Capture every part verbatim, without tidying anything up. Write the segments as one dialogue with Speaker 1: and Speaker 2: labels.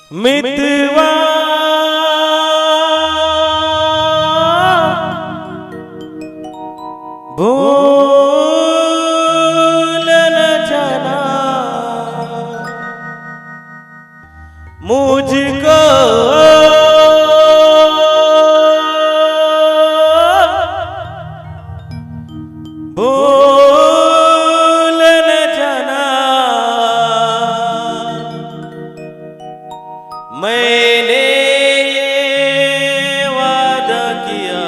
Speaker 1: मितवा भूल न जाना मुझको भूल न जाना मैंने ये वादा किया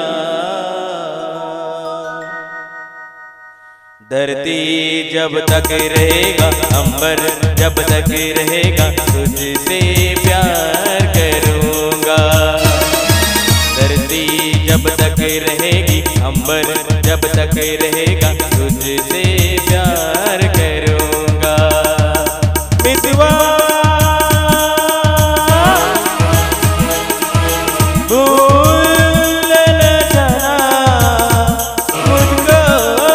Speaker 1: धरती जब तक रहेगा अंबर जब तक रहेगा तुझसे प्यार करूंगा धरती जब तक रहेगी अंबर जब तक रहेगा तुझसे प्यार करूंगा मितवा भूल न जाना मुझको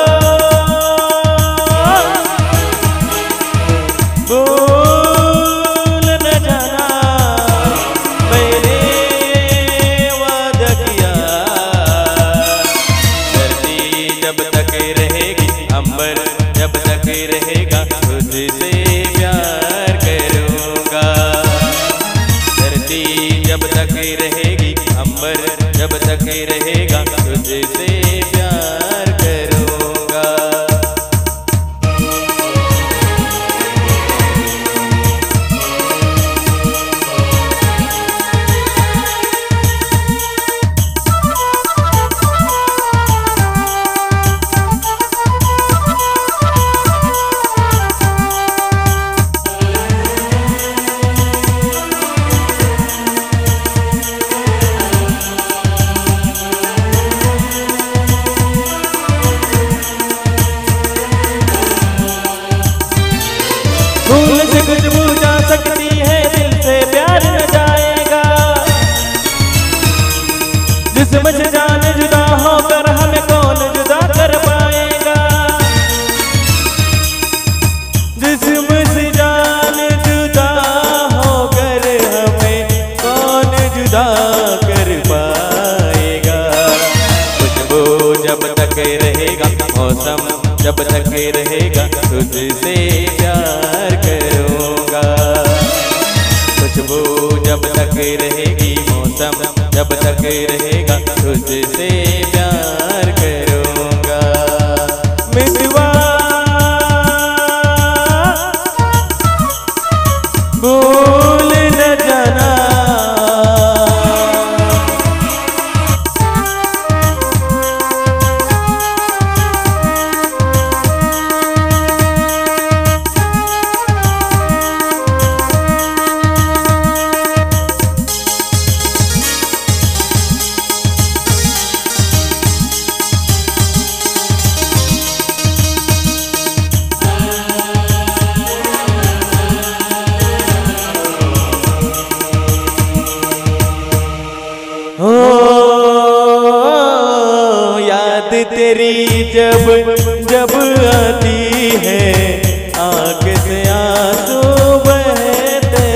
Speaker 1: भूल न जाना मैंने वादा किया धरती जब तक रहेगी अंबर जब तक रहेगा तुझसे प्यार करूंगा धरती जब तक रहेगी अंबर जब तक रहेगा तुझसे प्यार करूंगा फूल से खुशबू जा सकती है दिल से प्यार न जाएगा जिस्म से जान जुदा होकर हमें कौन जुदा कर पाएगा जिस्म से जान जुदा होकर हमें कौन जुदा कर पाएगा खुशबू जब तक रहेगा मौसम जब तक रहेगा तुझसे प्यार करूंगा खुशबू जब तक रहेगी मौसम जब तक रहेगा तुझसे प्यार करूंगा मितवा भूल न जाना हो याद तेरी जब जब आती है आंख से आंसू बहते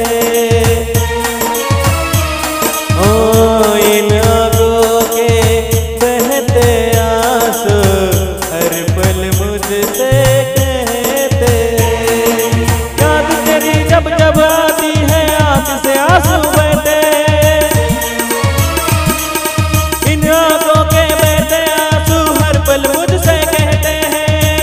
Speaker 1: हो इन आंखों के बहते आंसू हर पल मुझसे कहते याद तेरी जब जब आती है आंख से आंसू बहते मुझसे कहते हैं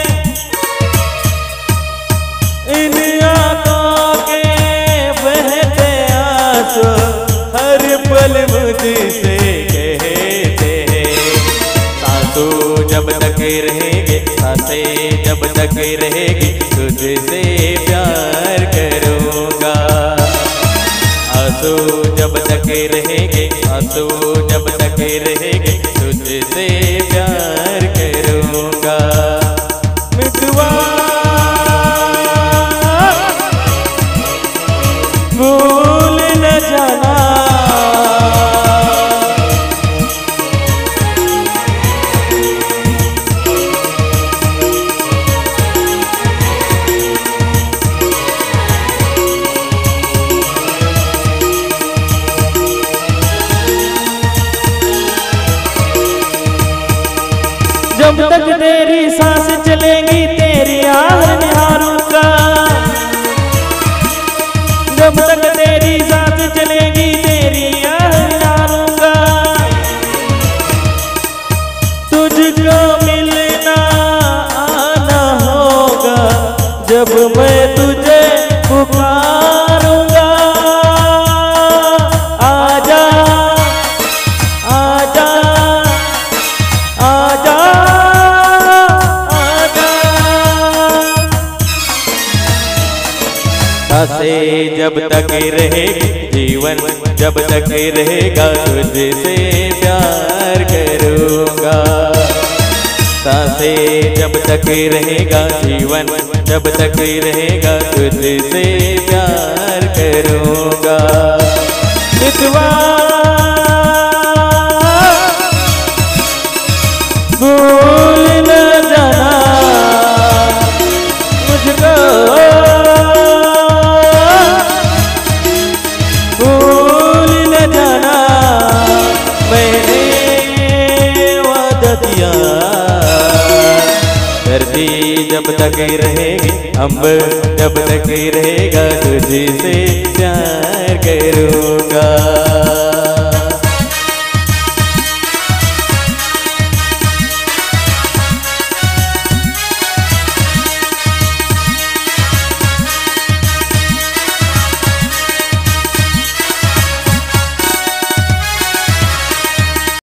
Speaker 1: इन आंखों के बहते आंसू हर पल मुझसे कहते हैं सांसू जब तक रहेंगे सांसें जब तक रहेगी तुझसे प्यार करूंगा आंसू जब तक रहेंगे आंसू जब तक रहेंगे तुझसे प्यार करूंगा मितवा भूल न जाना तक तेरी सांस चलेगी तेरी आह निहारूंगा, जब तक तेरी सांस चलेगी तेरी आह निहारूंगा। तुझको मिलना आना होगा जब मैं तुझे पुकारूंगा। आजा आजा आजा आजा। सांसे जब तक रहे जीवन, जब तक रहेगा तुझसे प्यार करूंगा। सांसे जब तक रहेगा जीवन, जब तक रहेगा तुझसे प्यार करूंगा। मितवा भूल न जाना मुझको, भूल न जाना मैंने वादा किया। धरती जब तक रहेगी, अम्बर जब तक रहेगा तुझसे प्यार